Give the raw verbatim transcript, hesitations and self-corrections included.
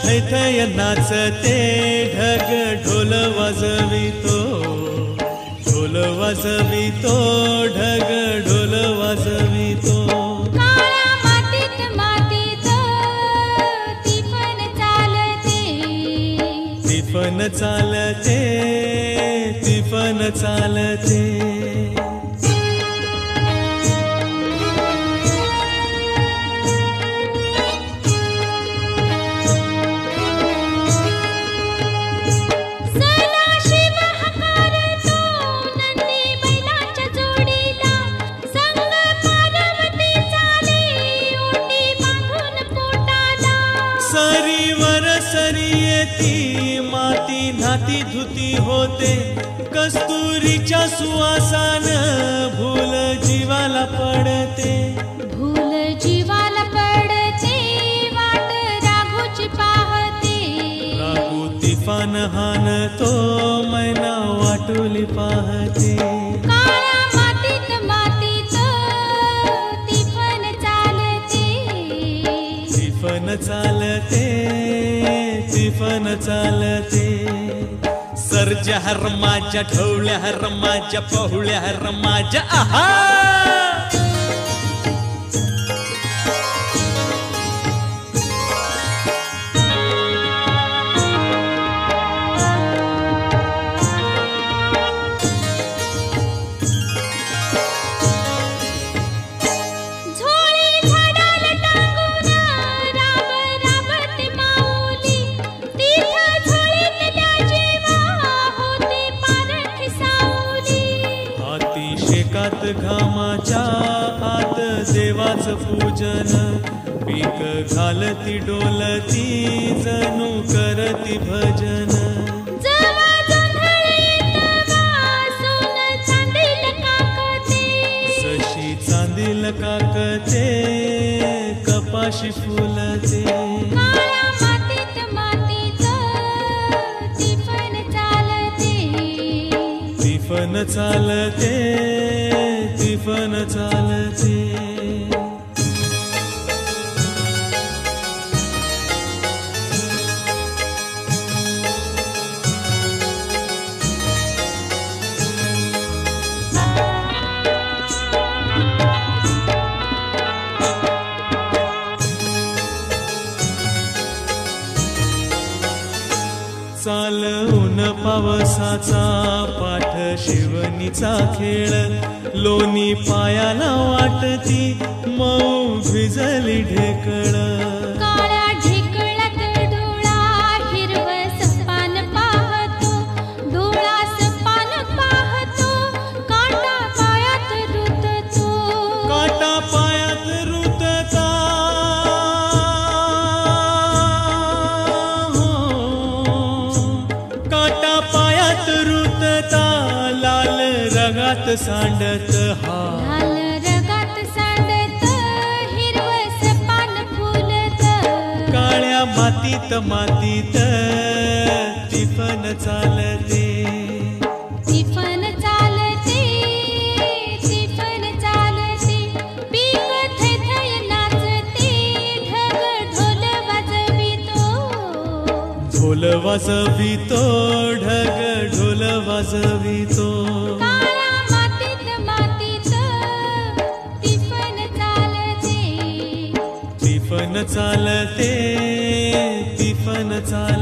थैथय नाचते ढग ढोल वाजवितो ढोल वाजवितो ढग ढोल वाजवितो काळ्या मातीत मातीत तिफन चालते तिफन चालते तिफन चालते सरीवर सरी येती माती नाती धुती होते कस्तुरीच्या सुवासान भूल जीवाला पडते भूल जीवाला पडते वाट राघूची पाहते राघू तिफान हान तो मैना वाटुली पाहते काळ्या मातीत मातीत तिफन चालते तिफन चालते तिफन चालते सर्जा रमाच्या ढवळ्या रमाच्या पहुळ्या रमाच्या आहा घामाच्या आत देवाचं पूजन पीक घालती डोलती जणू करती भजन जशी चांदील काकते कपाशी फुलते काळ्या मातीत मातीत तिफन चालते तिफन चालते तिफन चालते चाल ऊन पावसाचा पाठ शिवणीचा खेळ लोणी पायाला वाटती मऊ भिजली ढेकळ काळ्या ढेकळात डोळा हिरवस पान पाहतो डोळास पान पाहतो काटा पायात रुततो काटा पायात रुतता काटा पायात रुतता लाल रगात सांडत हा लाल रगात सांडत हिरवस पान फुलत काळ्या मातीत मातीत तिफन चालते तिफन चालते तिफन चालते पीक थैथय नाचते ढग ढोल वाजवितो ढोल वाजवितो ढग ढोल वाजवितो काळ्या मातीत मातीत तिफन चालते तिफन चालते तिफन चालते